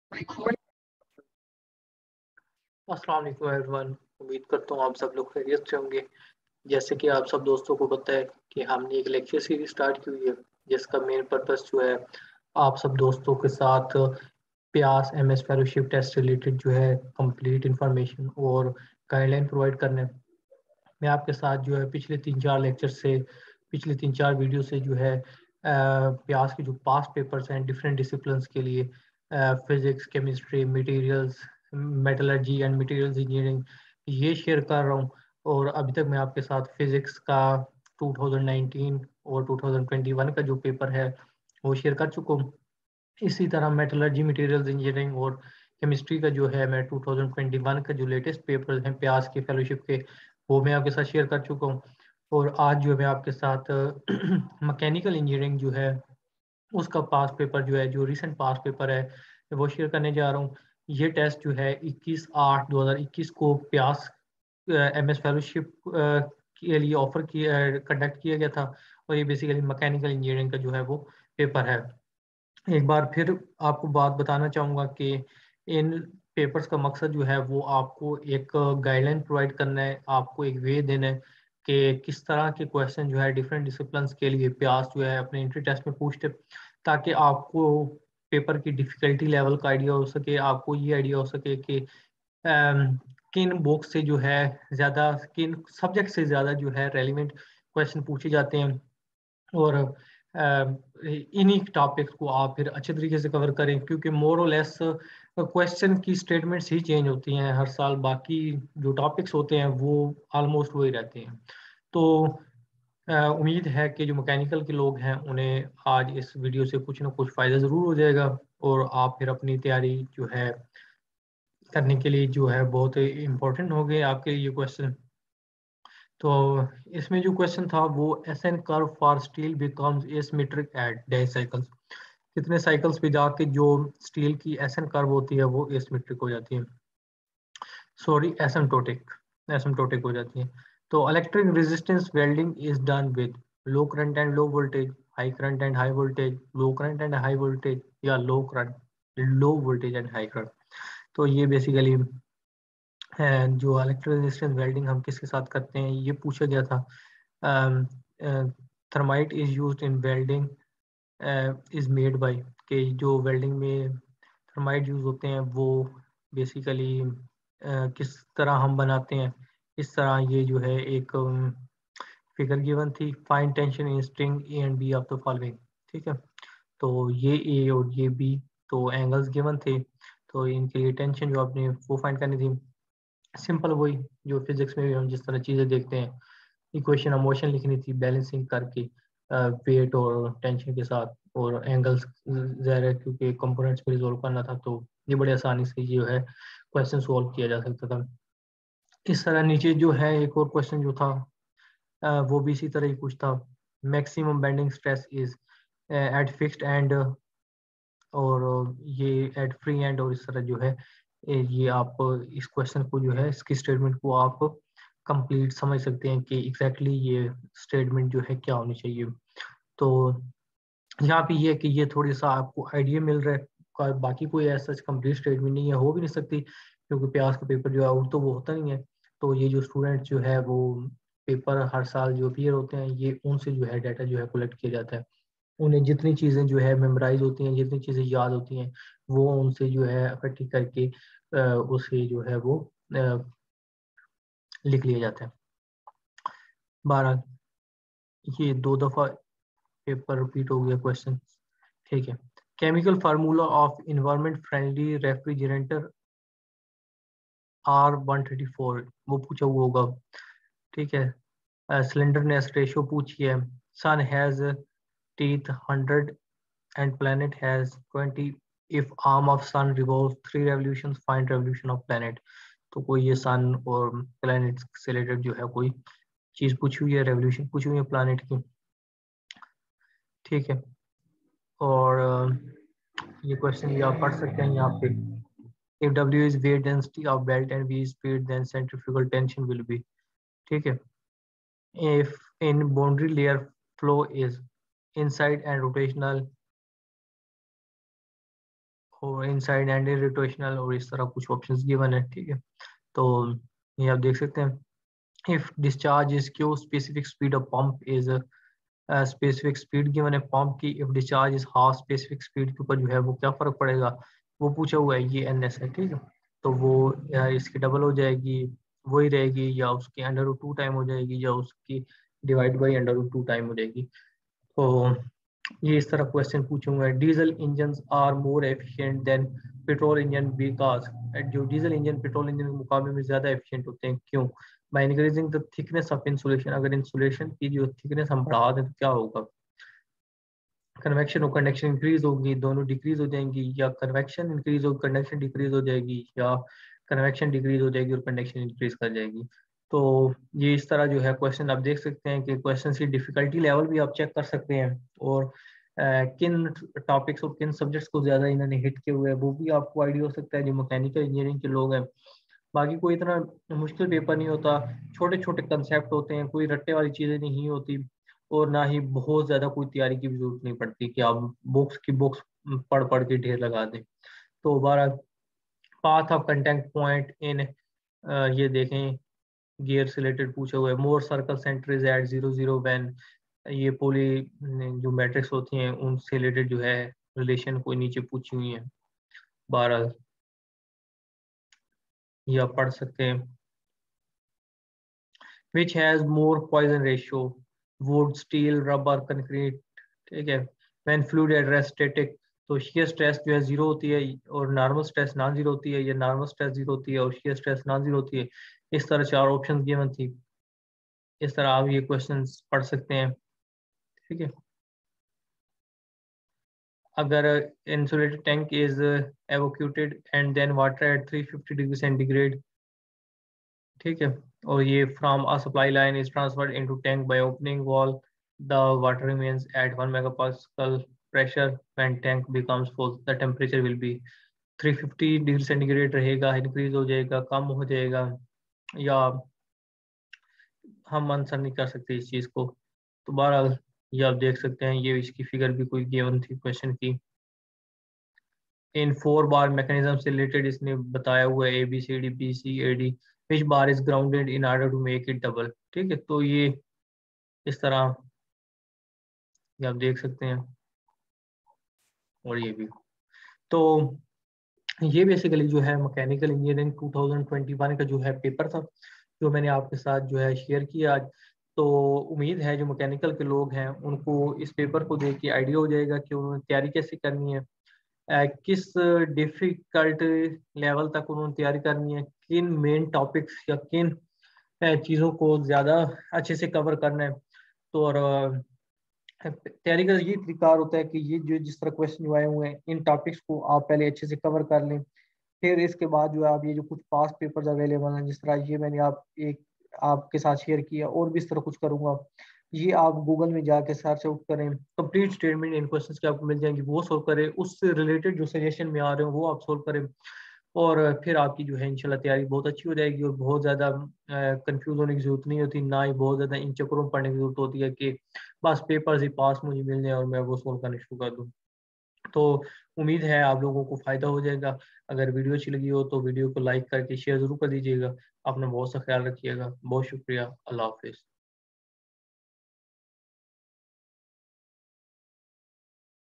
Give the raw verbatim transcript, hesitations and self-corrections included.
अस्सलाम वालेकुम एवरीवन। उम्मीद करता हूँ आप सब लोग खैरियत से होंगे। जैसे कि आप सब दोस्तों को पता है कि हमने एक लेक्चर सीरीज स्टार्ट की हुई है, जिसका मेन पर्पस जो है आप सब दोस्तों के साथ PIEAS M S fellowship test related जो है कंप्लीट इंफॉर्मेशन और गाइडलाइन प्रोवाइड करना है। मैं आपके साथ जो है पिछले तीन चार लेक्चर से पिछले तीन चार वीडियो से जो है प्यास के जो पास पेपर्स हैं डिफरेंट डिसिप्लिन के लिए, physics, chemistry, materials, metallurgy and materials engineering, ये शेयर कर रहा हूँ। और अभी तक मैं आपके साथ फिजिक्स का टू थाउजेंड नाइनटीन और टू थाउजेंड ट्वेंटी वन का जो पेपर है वो शेयर कर चुका हूँ। इसी तरह मेटलर्जी, मटेरियल्स इंजीनियरिंग और केमिस्ट्री का जो है मैं टू थाउजेंड ट्वेंटी वन का जो लेटेस्ट पेपर हैं प्यास के फेलोशिप के, वो मैं आपके साथ शेयर कर चुका हूँ। और आज जो मैं आपके साथ मैकेनिकल इंजीनियरिंग जो है उसका पास पेपर जो है, जो रिसेंट पास पेपर है, वो शेयर करने जा रहा हूँ। ये टेस्ट जो है इक्कीस आठ दो हज़ार इक्कीस को प्यास एम एस फेलोशिप के लिए ऑफर किया कंडक्ट किया गया था। और ये बेसिकली मैकेनिकल इंजीनियरिंग का जो है वो पेपर है। एक बार फिर आपको बात बताना चाहूँगा कि इन पेपर्स का मकसद जो है वो आपको एक गाइडलाइन प्रोवाइड करना है, आपको एक वे देना है कि किस तरह के क्वेश्चन जो है डिफरेंट डिसिप्लिन के लिए प्यास जो है अपने एंट्री टेस्ट में पूछते, ताकि आपको पेपर की डिफिकल्टी लेवल का आइडिया हो सके, आपको ये आइडिया हो सके कि अम, किन बुक से जो है ज़्यादा, किन सब्जेक्ट से ज़्यादा जो है रेलिवेंट क्वेश्चन पूछे जाते हैं। और इन्हीं टॉपिक्स को आप फिर अच्छे तरीके से कवर करें, क्योंकि मोर और लेस क्वेश्चन की स्टेटमेंट्स ही चेंज होती हैं हर साल, बाकी जो टॉपिक्स होते हैं वो ऑलमोस्ट वही रहते हैं। तो उम्मीद है कि जो मैकेनिकल के लोग हैं उन्हें आज इस वीडियो से कुछ ना कुछ फ़ायदा ज़रूर हो जाएगा, और आप फिर अपनी तैयारी जो है करने के लिए जो है बहुत इम्पोर्टेंट हो गए आपके लिए ये क्वेश्चन। तो इसमें जो क्वेश्चन था वो S N curve for steel becomes asymmetric at dash cycles, कितने साइकिल्स पे जाके जो स्टील की एस एन कर्व होती है वो एसिमेट्रिक हो जाती है, सॉरी एसिम्प्टोटिक एसिम्प्टोटिक हो जाती है। तो electric resistance welding is done with low current and low voltage, high current and high voltage, low current and high voltage, या low current, low voltage and high current. तो ये basically जो electric resistance welding हम किसके साथ करते हैं ये पूछा गया था। Thermite is used in welding is made by, कि जो वेल्डिंग में थर्माइट यूज होते हैं वो बेसिकली uh, किस तरह हम बनाते हैं। इस तरह ये जो है एक फिगर गिवन थी, find tension in string A and B of the following. ठीक है, तो ये ए और ये बी तो एंगल्स गिवन थे, तो इनके लिए टेंशन जो आपने वो फाइंड करनी थी। सिंपल वही जो फिजिक्स में भी हम जिस तरह चीज़ें देखते हैं, इक्वेशन ऑफ मोशन लिखनी थी बैलेंसिंग करके वेट और टेंशन के साथ, और एंगल्स ज़ाहिर है क्योंकि कंपोनेंट्स में रिजोल्व करना था, तो ये बड़े आसानी से जो है क्वेश्चन सॉल्व किया जा सकता था। इस तरह नीचे जो है एक और क्वेश्चन जो था वो भी इसी तरह ही कुछ था, maximum bending stress is at fixed end, और ये एट फ्री एंड, और इस तरह जो है ये आप इस क्वेश्चन को जो है इसकी स्टेटमेंट को आप कंप्लीट समझ सकते हैं कि एग्जैक्टली exactly ये स्टेटमेंट जो है क्या होनी चाहिए। तो यहाँ पे ये है कि ये थोड़ी सा आपको आइडिया मिल रहा है, बाकी कोई ऐसा कंप्लीट स्टेटमेंट नहीं है, हो भी नहीं सकती, क्योंकि प्यास का पेपर जो है आउट तो वो होता नहीं है। तो ये जो स्टूडेंट जो है वो पेपर हर साल जो अपियर होते हैं ये उनसे जो है डाटा जो है कलेक्ट किया जाता है, उन्हें जितनी चीज़ें जो है मेमोराइज होती हैं, जितनी चीज़ें याद होती हैं वो उनसे जो है इकट्ठी करके उसे जो है वो लिख लिया जाता है। बारह, ये दो दफ़ा पेपर रिपीट हो गया क्वेश्चन। ठीक है, chemical formula of environment friendly refrigerator R one thirty four, वो पूछा हुआ होगा। ठीक है, सिलेंडरनेस रेशियो पूछी है, sun has teeth hundred and planet has twenty. If arm of sun revolves three revolutions, find revolution of planet. तो कोई ये सन और प्लैनेट से रिलेटेड जो है कोई चीज पूछी हुई है, रेवोल्यूशन पूछी हुई है प्लैनेट की। ठीक है, और ये क्वेश्चन ये आप पढ़ सकते हैं यहाँ पे, if W is weight density of belt and V is speed then centrifugal tension will be। ठीक है, if in boundary layer flow is inside and rotational और इनसाइड एंड रोटेशनल और इस तरह कुछ ऑप्शंस गिवन है, ठीक है। तो ये आप देख सकते हैं, if discharge is Q specific speed of pump is specific speed given है पंप की, if discharge is half specific speed के ऊपर जो है वो क्या फर्क पड़ेगा, वो पूछा हुआ है, ये एन एस है, ठीक है। तो वो या इसकी डबल हो जाएगी वही रहेगी, या उसकी अंडर रूट टू टाइम हो जाएगी, या उसकी divide by under root two time हो जाएगी। तो ये इस तरह क्वेश्चन पूछूंगा, diesel engine are more efficient than petrol engine because, जो डीजल इंजन पेट्रोल इंजन के मुकाबले में ज्यादा एफिशिएंट होते हैं, क्यों? By increasing the thickness of insulation, अगर इंसुलेशन की जो थिकनेस हम बढ़ा दें तो क्या होगा, कन्वेक्शन और कंडक्शन इंक्रीज होगी, दोनों डिक्रीज हो जाएंगी, या कन्वेक्शन इंक्रीज हो कंडक्शन डिक्रीज हो जाएगी, या कन्वेक्शन डिक्रीज हो जाएगी और कंडक्शन इंक्रीज कर जाएगी। तो ये इस तरह जो है क्वेश्चन आप देख सकते हैं कि क्वेश्चन की डिफिकल्टी लेवल भी आप चेक कर सकते हैं, और uh, किन टॉपिक्स और किन सब्जेक्ट्स को ज्यादा इन्होंने हिट किए हुए हैं वो भी आपको आइडिया हो सकता है जो मैकेनिकल इंजीनियरिंग के लोग हैं। बाकी कोई इतना मुश्किल पेपर नहीं होता, छोटे छोटे कंसेप्ट होते हैं, कोई रट्टे वाली चीजें नहीं होती, और ना ही बहुत ज्यादा कोई तैयारी की भी जरूरत नहीं पड़ती कि आप बुक्स की बुक्स पढ़ पढ़ के ढेर लगा दें। तो बारह path of content point in, ये देखें गियर से रिलेटेड पूछा हुआ है, Mohr circle centre is at zero zero when, ये पोली जो मैट्रिक्स होती हैं उनसे रिलेटेड जो है रिलेशन कोई नीचे पूछी हुई है। बारह ये आप पढ़ सकते हैं, which has more poison ratio, wood, steel, rubber, concrete, ठीक है। when fluid at rest static, तो shear stress जो है जीरो होती है और नॉर्मल स्ट्रेस नॉन जीरो होती है, या नॉर्मल स्ट्रेस जीरो होती है और shear स्ट्रेस नॉन जीरो होती है। इस तरह चार ऑप्शंस गिवन थी, इस तरह आप ये क्वेश्चंस पढ़ सकते हैं, ठीक है। अगर insulated tank is evacuated and then water at three fifty degree centigrade, ठीक है, और ये from a supply line is transferred into tank by opening valve, the water remains at one megapascal pressure, when tank becomes full the temperature will be three fifty degree centigrade रहेगा, increase हो जाएगा, कम हो जाएगा, या हम answer नहीं कर सकते इस चीज को। तो बहरहाल ये आप देख सकते हैं, ये इसकी फिगर भी कोई गिवन थी क्वेश्चन की। इन फोर बार मैकेनिज्म से रिलेटेड इसने बताया हुआ है, A B C D B C A D, which bar is grounded in order to make it double, ठीक है। तो ये इस तरह ये आप देख सकते हैं, और ये भी। तो ये बेसिकली जो है mechanical engineering two thousand twenty one का जो है पेपर था, जो मैंने आपके साथ जो है शेयर किया आज। तो उम्मीद है जो मैकेनिकल के लोग हैं उनको इस पेपर को देख के आइडिया हो जाएगा कि उन्होंने तैयारी कैसे करनी है, अ, किस डिफिकल्ट लेवल तक उन्होंने तैयारी करनी है, किन मेन टॉपिक्स या किन अ, चीज़ों को ज़्यादा अच्छे से कवर करना है। तो और अ, तैयारी का ये तरीका होता है कि ये जो जिस तरह क्वेश्चन जो आए हुए हैं इन टॉपिक्स को आप पहले अच्छे से कवर कर लें, फिर इसके बाद जो है आप ये जो कुछ पास पेपर्स अवेलेबल हैं, जिस तरह ये मैंने आप एक आपके साथ शेयर किया, और भी इस तरह कुछ करूंगा, ये आप गूगल में जाके सर्च आउट करें, कंप्लीट स्टेटमेंट इन क्वेश्चंस के आपको मिल जाएंगे, वो सोल्व करें, उससे रिलेटेड जो सजेशन में आ रहे हो वो आप सोल्व करें, और फिर आपकी जो है इंशाल्लाह तैयारी बहुत अच्छी हो जाएगी, और बहुत ज़्यादा कंफ्यूज होने की जरूरत नहीं होती, ना ही बहुत ज़्यादा इन चक्करों में पढ़ने की जरूरत होती है कि बस पेपर ही पास मुझे मिल जाए और मैं वो सोल्व करना शुरू कर दूँ। तो उम्मीद है आप लोगों को फायदा हो जाएगा। अगर वीडियो अच्छी लगी हो तो वीडियो को लाइक करके शेयर जरूर कर दीजिएगा। अपना बहुत सा ख्याल रखिएगा। बहुत शुक्रिया। अल्लाह हाफिज।